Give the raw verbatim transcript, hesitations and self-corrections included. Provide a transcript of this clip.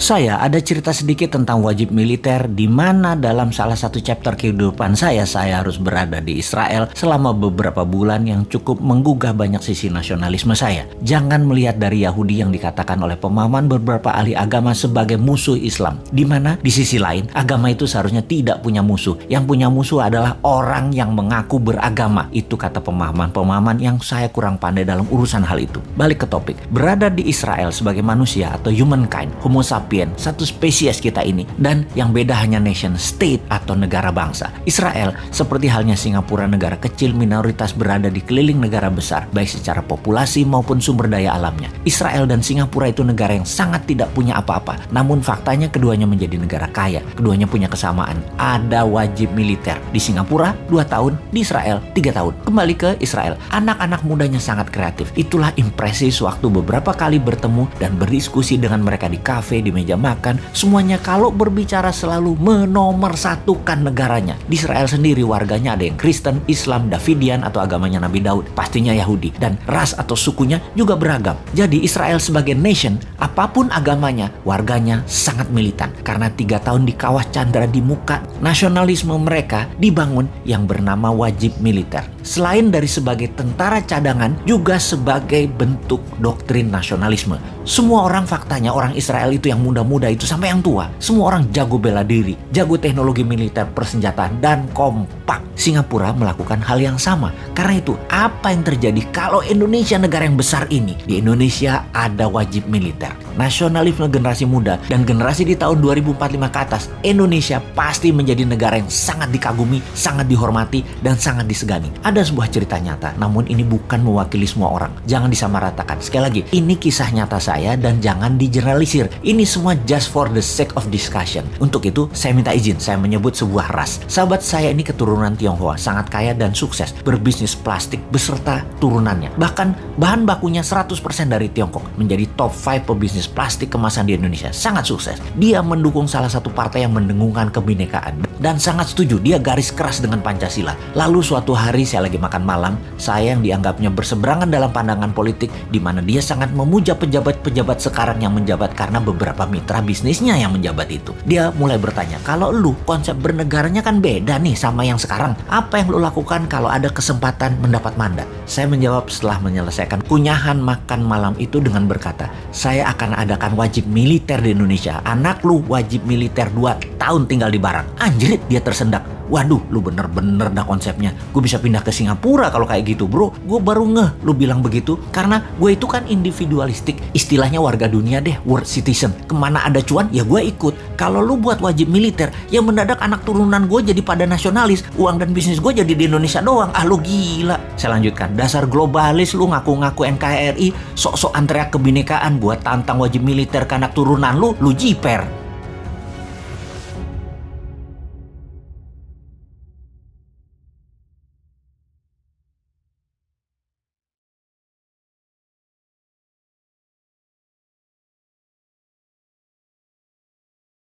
Saya ada cerita sedikit tentang wajib militer di mana dalam salah satu chapter kehidupan saya, saya harus berada di Israel selama beberapa bulan yang cukup menggugah banyak sisi nasionalisme saya. Jangan melihat dari Yahudi yang dikatakan oleh pemahaman beberapa ahli agama sebagai musuh Islam. Di mana di sisi lain, agama itu seharusnya tidak punya musuh. Yang punya musuh adalah orang yang mengaku beragama. Itu kata pemahaman-pemahaman yang saya kurang pandai dalam urusan hal itu. Balik ke topik. Berada di Israel sebagai manusia atau humankind, homo sapiens, satu spesies kita ini, dan yang beda hanya nation state atau negara bangsa. Israel seperti halnya Singapura, negara kecil minoritas berada di keliling negara besar baik secara populasi maupun sumber daya alamnya. Israel dan Singapura itu negara yang sangat tidak punya apa-apa, namun faktanya keduanya menjadi negara kaya. Keduanya punya kesamaan, ada wajib militer. Di Singapura dua tahun, di Israel tiga tahun. Kembali ke Israel, anak-anak mudanya sangat kreatif. Itulah impresi waktu beberapa kali bertemu dan berdiskusi dengan mereka di kafe, di meja makan, semuanya kalau berbicara selalu menomorsatukan negaranya. Di Israel sendiri warganya ada yang Kristen, Islam, Davidian atau agamanya Nabi Daud, pastinya Yahudi, dan ras atau sukunya juga beragam. Jadi Israel sebagai nation, apapun agamanya, warganya sangat militan karena tiga tahun di kawah Chandra di muka nasionalisme mereka dibangun yang bernama wajib militer. Selain dari sebagai tentara cadangan, juga sebagai bentuk doktrin nasionalisme. Semua orang faktanya, orang Israel itu yang muda-muda itu sampai yang tua, semua orang jago bela diri, jago teknologi militer, persenjataan, dan kompak. Singapura melakukan hal yang sama. Karena itu, apa yang terjadi kalau Indonesia negara yang besar ini? Di Indonesia ada wajib militer. Nasionalisme generasi muda dan generasi di tahun dua ribu empat puluh lima ke atas, Indonesia pasti menjadi negara yang sangat dikagumi, sangat dihormati, dan sangat disegani. Ada sebuah cerita nyata, namun ini bukan mewakili semua orang. Jangan disamaratakan. Sekali lagi, ini kisah nyata saya dan jangan digeneralisir. Ini semua just for the sake of discussion. Untuk itu, saya minta izin, saya menyebut sebuah ras. Sahabat saya ini keturunan Tionghoa, sangat kaya dan sukses, berbisnis plastik beserta turunannya. Bahkan bahan bakunya seratus persen dari Tiongkok, menjadi top lima pebisnis plastik kemasan di Indonesia. Sangat sukses. Dia mendukung salah satu partai yang mendengungkan kebinekaan dan sangat setuju, dia garis keras dengan Pancasila. Lalu suatu hari saya lagi makan malam, saya yang dianggapnya berseberangan dalam pandangan politik, di mana dia sangat memuja pejabat-pejabat sekarang yang menjabat karena beberapa mitra bisnisnya yang menjabat itu. Dia mulai bertanya, kalau lu konsep bernegaranya kan beda nih sama yang sekarang. Apa yang lu lakukan kalau ada kesempatan mendapat mandat? Saya menjawab setelah menyelesaikan kunyahan makan malam itu dengan berkata, saya akan adakan wajib militer di Indonesia. Anak lu wajib militer dua tahun tinggal di Barak. Anjrit, dia tersendak. Waduh, lu bener-bener dah konsepnya. Gue bisa pindah ke Singapura kalau kayak gitu, bro. Gue baru ngeh lu bilang begitu. Karena gue itu kan individualistik. Istilahnya warga dunia deh, world citizen. Kemana ada cuan, ya gue ikut. Kalau lu buat wajib militer, ya mendadak anak turunan gue jadi pada nasionalis. Uang dan bisnis gue jadi di Indonesia doang. Ah, lu gila. Saya lanjutkan. Dasar globalis lu ngaku-ngaku N K R I. Sok-sok teriak kebinekaan buat tantang wajib militer ke anak turunan lu. Lu jiper.